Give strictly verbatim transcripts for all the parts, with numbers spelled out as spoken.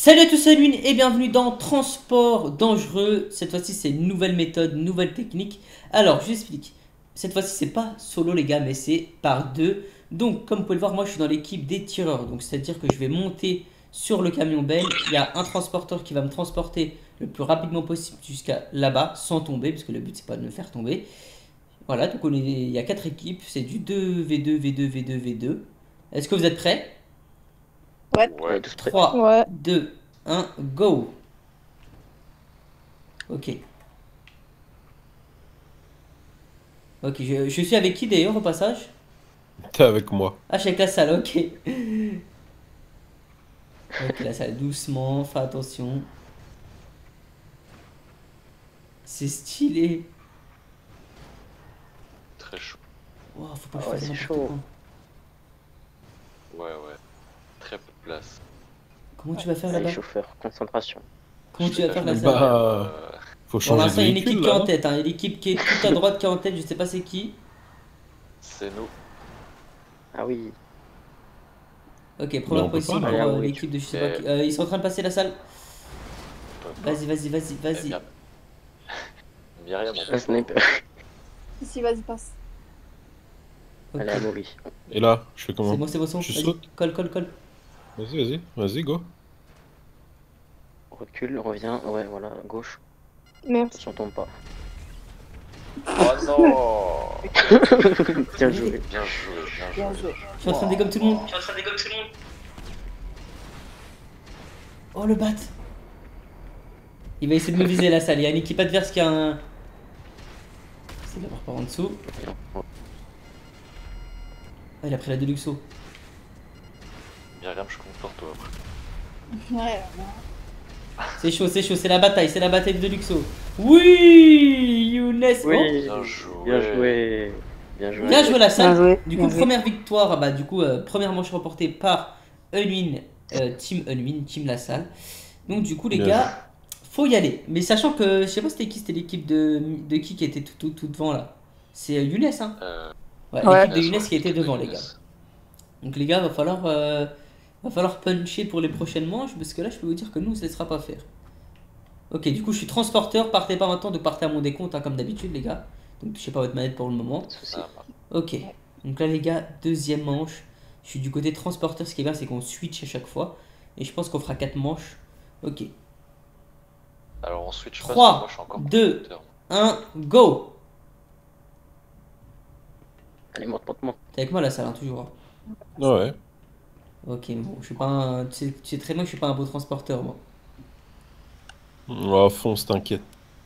Salut à tous, salut et bienvenue dans Transport Dangereux. Cette fois-ci, c'est une nouvelle méthode, une nouvelle technique. Alors, je vous explique. Cette fois-ci, c'est pas solo, les gars, mais c'est par deux. Donc, comme vous pouvez le voir, moi, je suis dans l'équipe des tireurs. Donc, c'est-à-dire que je vais monter sur le camion benne. Il y a un transporteur qui va me transporter le plus rapidement possible jusqu'à là-bas, sans tomber, parce que le but, c'est pas de me faire tomber. Voilà, donc on est... il y a quatre équipes. C'est du deux v deux, v deux, v deux, v deux. Est-ce que vous êtes prêts? Ouais. Ouais, tous prêts. trois, Ouais. deux, un, go. Ok. Ok, je, je suis avec qui d'ailleurs au passage? T'es avec moi. Ah, je suis avec la salle, ok. Ok, la salle, doucement, fais attention. C'est stylé. très chaud. Wow, faut pas que Ah je ouais, fasse c'est n'importe chaud. quoi. Ouais, ouais. Très peu de place. Comment tu vas faire Allez, là-bas? chauffeur, concentration. Comment Je tu vais vas faire faire la une salle? première, Bah, euh, faut Pour changer de l'instant, il y a une véhicule équipe qui est là, en non? tête, hein. Il y a l'équipe qui est tout à droite qui est en tête, je sais pas c'est qui. C'est nous. Ah oui. Ok, Mais première on peut position pas pour là. Allez, euh, oui, l'équipe de je sais pas Mais- qui. Euh, ils sont en train de passer la salle. On peut pas. Vas-y, vas-y, vas-y, Eh, vas-y. Myr- Myriam, on Un peut pas. sniper. Si, vas-y, passe. Ok. Allez, Amaury. Et là, je fais comment? C'est bon, c'est bon, c'est bon. Je Vas-y, saute? colle, colle, colle. Vas-y, vas-y, vas-y, go. Recule, reviens. Ouais, voilà, gauche. Merci. Si on tombe pas. Oh non. Bien joué. Bien joué, bien joué. Bien joué. Je suis en train de dégommer tout le monde. Je suis en train de dégommer tout le monde. Oh le bat. Il va essayer de me viser la salle. Il y a une équipe adverse qui a un. C'est d'avoir par en dessous. Ah, il a pris la Deluxo. Myriam, je compte pour toi. Ouais, C'est chaud, c'est chaud, c'est la bataille, c'est la bataille de Deluxo. Oui, Younes. Oui. Bien joué. Bien joué. Bien joué. Bien joué la salle. Bien joué, Du bien coup, joué. première victoire, bah du coup, euh, première manche remportée par Unwin, euh, Team Unwin, Team La Salle. Donc du coup, les Bien gars, faut y aller. Mais sachant que, je sais pas c'était qui, c'était l'équipe de, de qui qui était tout, tout, tout devant là. C'est euh, Younes, hein. Euh, Ouais, Ouais. l'équipe de Younes ouais, qui était l'équipe de devant, les Younes. gars. Donc les gars, va falloir, euh, va falloir puncher pour les prochaines manches, parce que là, je peux vous dire que nous, on se laissera pas faire. Ok, du coup, je suis transporteur, partez pas maintenant, donc partez à mon décompte, hein, comme d'habitude, les gars. Donc touchez pas votre manette pour le moment. Pas de soucis. Ça marche. Ok, donc là les gars, deuxième manche. Je suis du côté transporteur, ce qui est bien c'est qu'on switch à chaque fois. Et je pense qu'on fera quatre manches. Ok, Alors on switch pas, Trois, parce que moi je suis encore deux. conducteur. un, go. Allez, monte, monte, monte. T'es avec moi la salle, hein, toujours. Ouais. Ok, mais bon, je suis pas un... Tu sais, tu sais très bien que je suis pas un beau transporteur, moi. Oh, fonce, t'inquiète.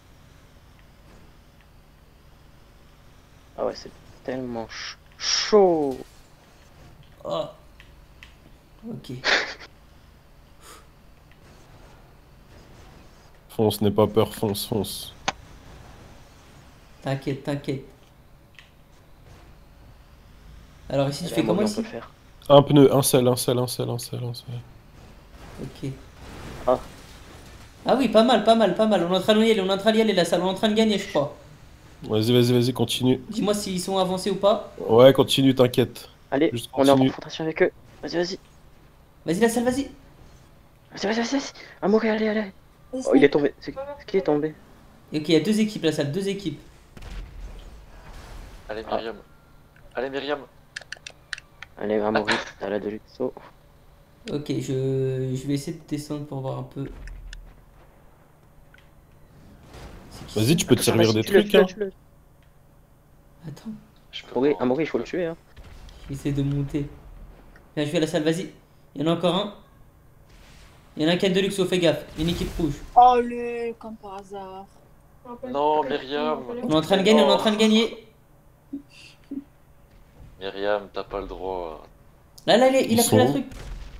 Ah ouais, c'est tellement ch- chaud. Oh. Ok. Fonce, n'aie pas peur, fonce, fonce. T'inquiète, t'inquiète. Alors ici, tu Allez, fais comment Amaury, on ici? peut le faire. Un pneu, un seul, un seul, un seul, un seul, un seul. Ok. Ah. Ah oui, pas mal, pas mal, pas mal. On est en train d'y aller, on est en train d'y aller, la salle. On est en train de gagner, je crois. Vas-y, vas-y, vas-y, continue. Dis-moi s'ils sont avancés ou pas. Ouais, continue, t'inquiète. Allez, Juste on est en continue. confrontation avec eux. Vas-y, vas-y. Vas-y, la salle, vas-y. Vas-y, vas-y, vas-y. Amaury, allez, allez. Vas-y, Oh, il est tombé. C'est c'est qui est tombé? Ok, il y a deux équipes, la salle, deux équipes. Allez Ah. Myriam. Allez Myriam. Allez, Amaury, t'as la Deluxo. Ok, je... je vais essayer de descendre pour voir un peu. C'est qui Vas-y, ça? tu peux te Attends, servir vas-y, des tue-le, trucs, tue-le, hein. tue-le. Attends, Je peux Amaury, pas- Amaury, il faut le tuer, hein. j'essaie de monter. Viens, je vais à la salle, vas-y. Il y en a encore un. Il y en a un qui a de luxe, fais gaffe. Une équipe rouge. Allez, comme par hasard. Non Myriam. On est en train de gagner, on est en train de gagner. Myriam, t'as pas le droit. Là, là, il, est- il a Ils pris la sont où? truc.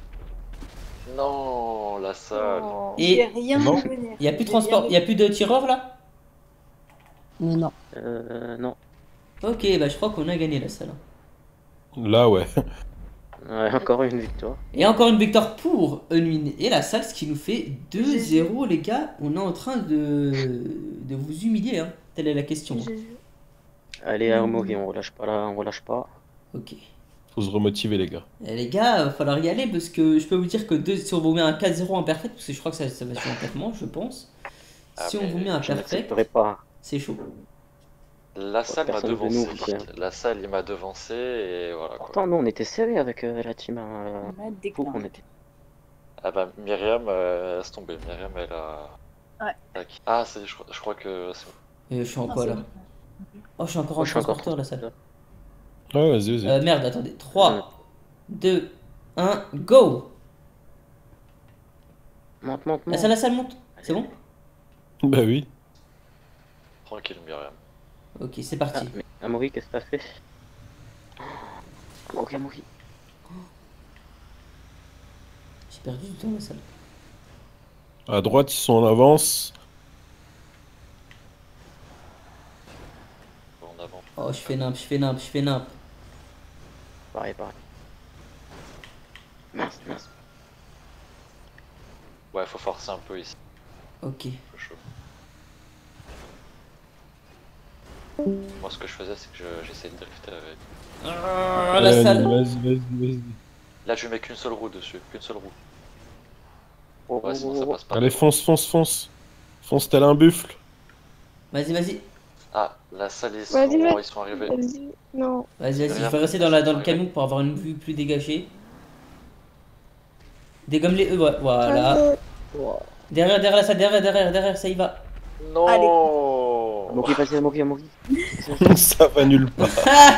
Non, la salle. Oh, Et- j'ai rien Non. vu venir. Il y a plus de J'ai transport, rien il y a plus de tireurs là. Mais non. Euh, non. Ok, bah je crois qu'on a gagné la salle. Là, ouais. Ouais, encore une victoire. Et encore une victoire pour Unwin et la salle, ce qui nous fait deux zéro, les gars. On est en train de, de vous humilier, hein. Telle est la question. vu. J'ai vu. Allez, Amaury, on relâche pas là, on relâche pas. Ok. Faut se remotiver, les gars. Eh, les gars, va falloir y aller parce que je peux vous dire que deux- si on vous met un quatre zéro imparfait, parce que je crois que ça, ça va sur complètement, je pense. Ah, Si on mais vous met un Je perfect, n'accepterai pas. c'est chaud. La salle m'a personne de devancé. nous, tiens. La salle, il m'a devancé et voilà quoi. Pourtant, nous, on était serrés avec euh, la team. Euh, On a des pour clans. on était. Ah bah, Myriam, euh, laisse tomber. Myriam, elle a. Ouais. Tac. Ah, c'est, je, crois- je crois que. c'est- Et je suis en Non, quoi c'est là? bon. Oh, je suis encore Moi, en je suis encore transporteur la salle. Ouais, vas-y, vas-y. Euh, merde, attendez. trois, deux, un, go! Monte, monte, La monte. salle, la salle monte. C'est bon? Bah oui. Tranquille, Myriam. Ok, c'est Ah, parti. mais Amaury, qu'est-ce que t'as fait? Amaury, Amaury. J'ai perdu du temps la salle. À droite, ils sont en avance. En avant. Oh, je fais nimp, je fais nimp, je fais nimp. Pareil, pareil. Mince, mince. Ouais, faut forcer un peu ici. Ok. Un peu chaud. Moi, ce que je faisais, c'est que je- j'essayais de drifter avec. Ah, la Allez, salle. Vas-y, vas-y, vas-y. Là, je mets qu'une seule roue dessus. Qu'une seule roue. Oh, Ouais, oh, sinon ça oh, passe pas. Allez, fonce, fonce, fonce. Fonce tel un buffle. Vas-y, vas-y. Ah, la salle, ils Vas-y, sont, vas-y. ils sont arrivés. Vas-y. Non. Vas-y, vas-y. Je Regarde, vais rester dans, la, dans le regarde. camion pour avoir une vue plus dégagée. Dégomme les E, ouais, voilà. oh. Derrière, derrière la salle, derrière, derrière, derrière, ça y va. Non. Allez. Amaury, vas-y, Amaury, Amaury. Ça va nulle part. Ah,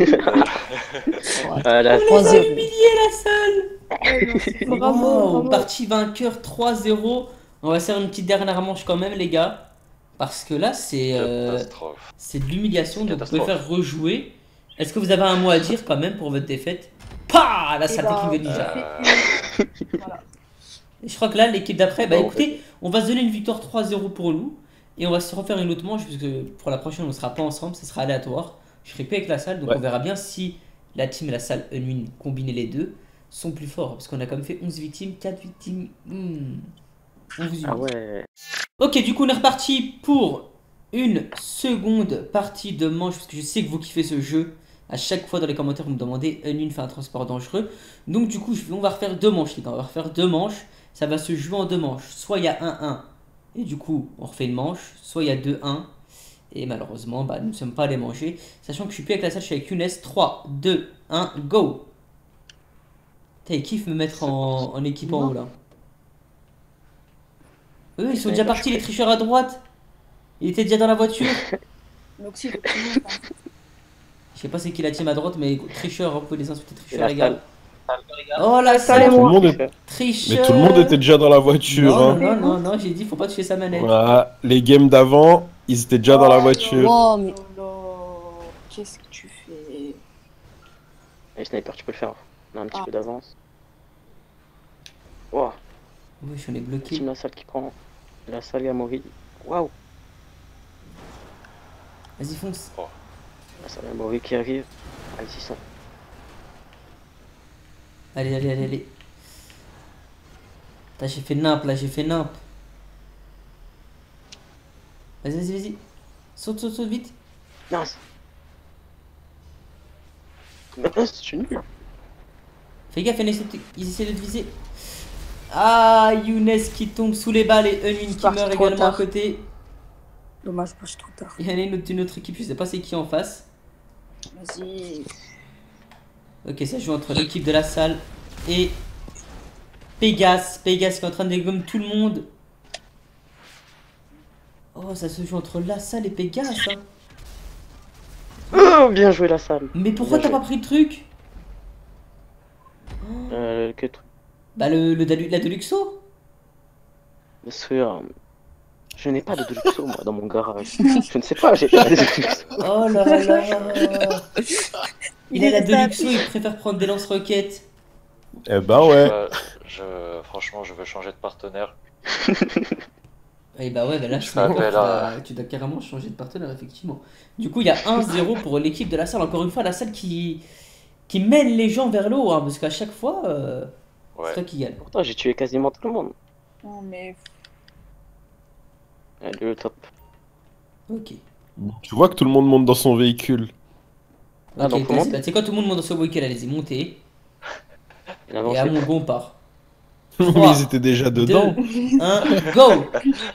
Ah, là, on les a trois zéro. humiliés la salle. Ouais, non, c'est- Wow, Bravo, bravo. partie vainqueur trois zéro. On va faire une petite dernière manche quand même, les gars. Parce que là, c'est euh, Catastrophe. c'est de l'humiliation. Donc, vous pouvez Catastrophe. faire rejouer. Est-ce que vous avez un mot à dire quand même pour votre défaite? Pah, la Eh salle ben, technique de Ninja. Euh, Voilà. Et je crois que là, l'équipe d'après, bah Bon, écoutez, on va se donner une victoire trois zéro pour nous. Et on va se refaire une autre manche, parce que pour la prochaine, on ne sera pas ensemble, ça sera aléatoire. Je serai plus avec la salle, donc Ouais. on verra bien si la team et la salle Unwin, combinés les deux, sont plus forts. Parce qu'on a quand même fait onze victimes, quatre victimes. Hmm. On vous Ah humilie. ouais. Ok, du coup, on est reparti pour une seconde partie de manche, parce que je sais que vous kiffez ce jeu. À chaque fois dans les commentaires, vous me demandez Unwin fait un transport dangereux. Donc, du coup, je vais- on va refaire deux manches, les gars. On va refaire deux manches. Ça va se jouer en deux manches. Soit il y a un un, et du coup, on refait une manche. Soit il y a deux un, et malheureusement, bah, nous ne sommes pas allés manger. Sachant que je suis plus avec la salle, je suis avec Younes. trois, deux, un, go! Putain, il kiffe me mettre en, en équipe en haut là. Eux, ils sont déjà partis, les tricheurs à droite. Il était déjà dans la voiture. Donc, si, effectivement, enfin, Je sais pas c'est qui la team à droite, mais tricheur, vous pouvez les insulter, Et tricheurs, la les gars. salle. Oh la salle et salle, Tout le moi. monde est- tricheur. Mais tout le monde était déjà dans la voiture. Non, hein. non, non, non, j'ai dit, faut pas toucher sa manette. Voilà, les games d'avant, ils étaient déjà dans la Oh, voiture. Oh, mais oh là, qu'est-ce que tu fais? Et sniper, tu peux le faire. On a un petit Ah. peu d'avance. Wow. Oui, je suis bloqué. Team la salle qui prend. La salle Amaury. Waouh. Vas-y, fonce. La salle Amaury qui arrive. Allez, six cents. Allez, allez, allez, allez. Putain, j'ai fait nimp là, j'ai fait nimp. Vas-y, vas-y, vas-y. Saute, saute, saute vite. Mince. Mince, je suis nul. Fais gaffe, ils essaient de, ils essaient de te viser. Ah, Younes qui tombe sous les balles et Unwin qui Parti meurt trop également à tard. côté. Dommage, pas trop tard. Il y en a une autre d'une autre équipe, je sais pas c'est qui en face. Vas-y. Ok, ça joue entre l'équipe de la salle et Pégase. Pégase qui est en train de dégommer tout le monde. Oh, ça se joue entre la salle et Pégase. Hein. Oh, bien joué la salle. Mais pourquoi Bien t'as joué. pas pris le truc? Euh, que truc. Bah, le, le Dalu- la Deluxo. Parce que euh, je n'ai pas de Deluxo moi dans mon garage. Je ne sais pas, j'ai pas de Deluxo. Oh là là. Il a la est sale. Deluxo, il préfère prendre des lance-roquettes. Eh ben ouais. Euh, je, franchement, je veux changer de partenaire. Et bah ouais, bah là, Je je fais appel à- tu dois carrément changer de partenaire, effectivement. Du coup, il y a un zéro pour l'équipe de la salle. Encore une fois, la salle qui, qui mène les gens vers le haut, hein, parce qu'à chaque fois, euh, c'est Ouais. toi qui gagne. Pourtant, j'ai tué quasiment tout le monde. Non, mais. Allez, le top. Ok. Tu vois que tout le monde monte dans son véhicule. Ah, Ok, donc on vas-y, monte. bah, tu sais quoi, tout le monde monte sur le week-end, allez-y, montez. Il avance. Et à mon go, on part. Mais trois, ils étaient déjà dedans. un, go!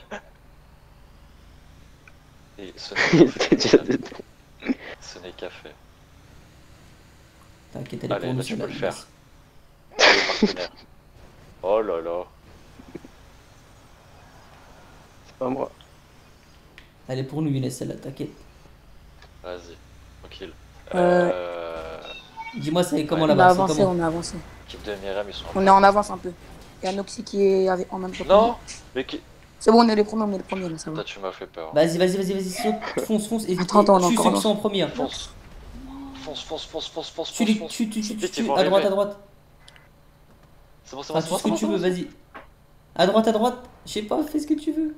Et ce Il n'est était déjà dedans. ce n'est qu'à faire. T'inquiète, elle est Allez, pour nous là, tu sur peux la le faire. liste. Allez, partenaire. Oh là là. C'est pas moi. Elle est pour nous, Younes, celle-là, t'inquiète. Vas-y, tranquille. Euh, Euh... Dis-moi, ça est comment Ouais, On a là-bas? C'est avancé, comment? on a avancé. L'équipe de Mirem, ils sont On est en avance un peu. Il y a Noxy qui est avec- en même temps. que nous. Non, mais qui... C'est bon, on est les premiers, on est les premiers, là, ça va. Toi, tu m'as fait peur. Vas-y, vas-y, vas-y, vas-y, saute, fonce, fonce. Et, Attends, attends, et on est tue encore ceux qui là. sont en premier. hein. Fonce. Fonce, fonce, fonce, fonce, fonce, Tu fonce, les fonce. tu, tu, tu, tu, Vite, tu, ils vont à droite, à arriver. droite. C'est bon, c'est Enfin, bon, c'est tu bon, fais ce que c'est tu bon, veux, c'est bon. vas-y. À droite, à droite. Je sais pas, fais ce que tu veux.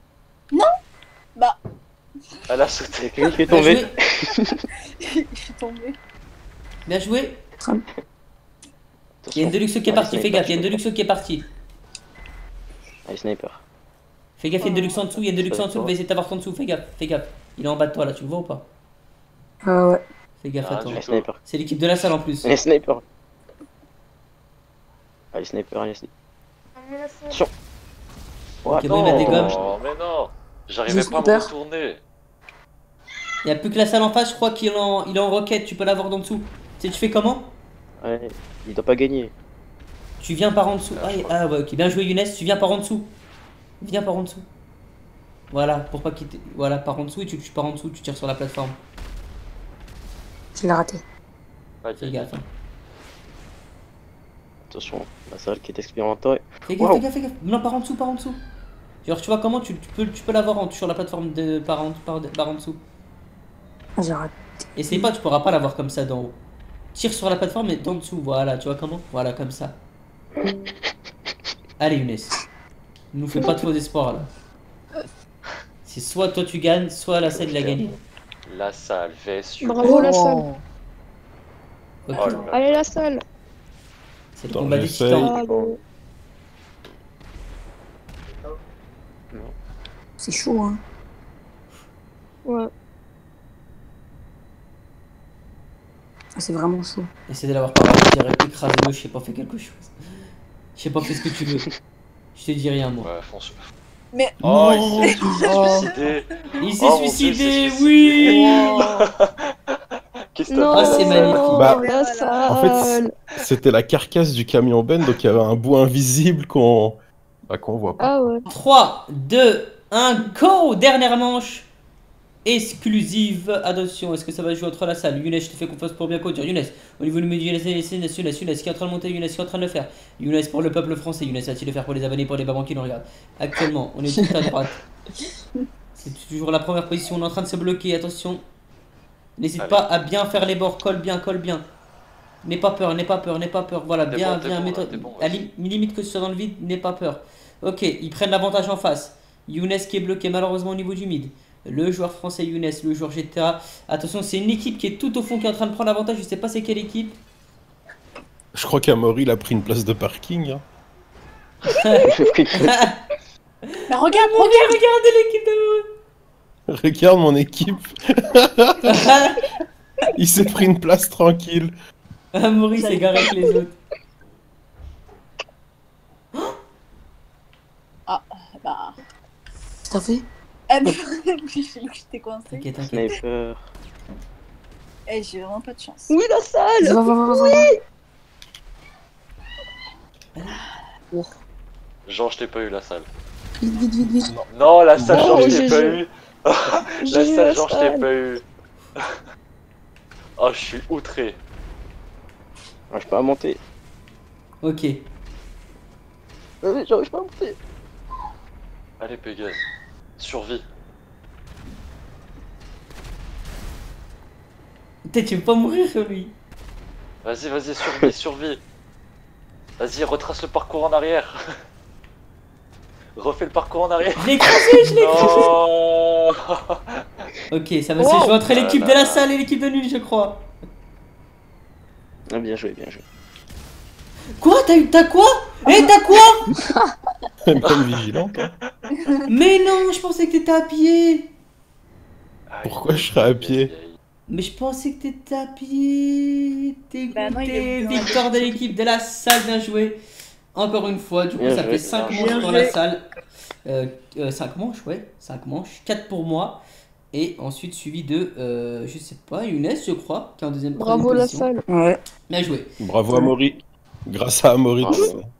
Elle a sauté. Quelqu'un qui est Bien tombé. joué, Je suis tombée. bien joué. Il y a une Attention. Deluxe qui est Ah, partie, les fais gaffe, il y a une snipers, Deluxe qui est partie. Ah, les snipers. Fais gaffe, il y a une Deluxe en dessous, il y a une Deluxe en dessous, il Ouais. va essayer de t'avoir ton dessous, fais gaffe, fais gaffe. Il est en bas de toi là, tu le vois ou pas? Euh, ouais. Fais gaffe à Ah, toi. du Les tout. snipers. C'est l'équipe de la salle en plus. Les snipers. Ah, les snipers, les snipers. Attention. Ok, Ouais, bon, il m'a Non, dégomme. mais non. J'arrivais J'ai pas à me peur. retourner. Il y a plus que la salle en face, je crois qu'il est en, il est en roquette, tu peux l'avoir d'en dessous. Tu sais, tu fais comment? ouais, il doit pas gagner. Tu viens par en dessous. Ah, Ah, je et- crois. ah ouais, ok, bien joué Younes, tu viens par en dessous. Viens par en dessous. Voilà, pour pas quitter. Voilà, par en dessous et tu, tu pars en dessous, tu tires sur la plateforme. Je l'ai raté. Aïe, Fais aïe, gaffe. hein. Attention, la salle qui est expérimentée. Fais gaffe, Wow. fais gaffe, fais gaffe. Non, par en dessous, par en dessous. Genre, tu vois comment tu, tu peux, tu peux l'avoir en- sur la plateforme de par en, par, par en dessous. Ah, j'ai raté. Essaye pas, tu pourras pas l'avoir comme ça d'en haut. Tire sur la plateforme et d'en dessous, voilà, tu vois comment? Voilà, comme ça. Allez Younes, ne nous fais pas de faux espoirs là. C'est soit toi tu gagnes, soit la salle il a gagné. La salle, V S U. Bravo la salle. Oh. Ok, Oh là là. Allez la salle. c'est le Attends, combat des j'essaye. titans. Bravo. C'est chaud, hein. Ouais. Ah, c'est vraiment chaud. Essaie de l'avoir par là, je dirais écrasez-le, je sais pas, fais quelque chose. Je sais pas, fais ce que tu veux. Je te dis rien moi. Ouais, fonce. Mais- Oh, Non. il s'est suicidé. Il s'est Oh, mon Dieu, il suicidé, s'est oui. Qu'est-ce que Non, t'as Ah, c'est fait, magnifique. Bah, la salle. En fait, c'était la carcasse du camion Ben, donc il y avait un bout invisible qu'on bah, qu'on voit pas. Ah ouais. trois, deux, un, go! Dernière manche exclusive. Attention, est-ce que ça va jouer entre la salle? Younes, je te fais confiance pour bien conduire. Younes, au niveau numéro Younes, Younes, Younes, Younes, Younes, qui est en train de monter, Younes, qui est en train de le faire. Younes pour le peuple français, Younes va-t-il le faire pour les abonnés, pour les babans qui nous regardent? Actuellement, on est tout à droite. C'est toujours la première position, on est en train de se bloquer, attention. N'hésite Allez. pas à bien faire les bords, colle bien, colle bien. N'aie pas peur, n'aie pas peur, n'aie pas peur. Voilà, T'es bien, bon, t'es bien, bon, mets-toi- là, t'es bon, à vas-y. li- limite que ce soit dans le vide, n'aie pas peur. Ok, ils prennent l'avantage en face. Younes qui est bloqué malheureusement au niveau du mid. Le joueur français Younes, le joueur G T A. Attention, c'est une équipe qui est tout au fond qui est en train de prendre l'avantage. Je sais pas c'est quelle équipe. Je crois qu'Amaury il a pris une place de parking. hein. Mais regarde, Oh, mais regardez l'équipe de Regarde mon équipe, il s'est pris une place tranquille. Ah, Maurice s'est garé avec les autres. bah. T'as fait? Eh, mais j'étais coincée. T'inquiète, t'inquiète. Sniper. Eh, j'ai vraiment pas de chance. Oui la salle. Va, va, va, va, va. Genre, je t'ai pas eu la salle. Vite, vite, vite, vite. Non, la salle, Oh, genre, je j'ai t'ai pas joué. eu. La J'ai eu salle, la genre, je t'ai salle. pas eu. Oh, je suis outré. J'arrive pas à monter. Ok. Euh, J'arrive pas à monter. Allez, Pégase. Survie. Peut-être tu veux pas mourir lui. Vas-y, vas-y, survie, survie. Vas-y, retrace le parcours en arrière. Refais le parcours en arrière. Je l'ai écrasé, je l'ai écrasé. Non. Ok, ça va se Wow. jouer entre l'équipe de Voilà. la salle et l'équipe de nul, je crois. Ah, bien joué, bien joué. Quoi? T'as eu. T'as quoi? Eh, t'as quoi? Même vigilante. hein. Mais non, je pensais que t'étais à pied. Aïe, Pourquoi je serais à aïe, pied? aïe, aïe. Mais je pensais que t'étais à pied. T'es Bah non, il est venu dans la victoire de l'équipe de la salle, bien joué. Encore une fois, du coup, Bien ça joué. fait cinq Bien manches joué. pour la salle. Euh, euh, cinq manches, ouais, cinq manches. quatre pour moi. Et ensuite, suivi de, euh, je sais pas, Younes, je crois, qui est en deuxième Bravo troisième la position. salle. Ouais. Bien joué. Bravo à Maury. Grâce à Amaury. Bravo.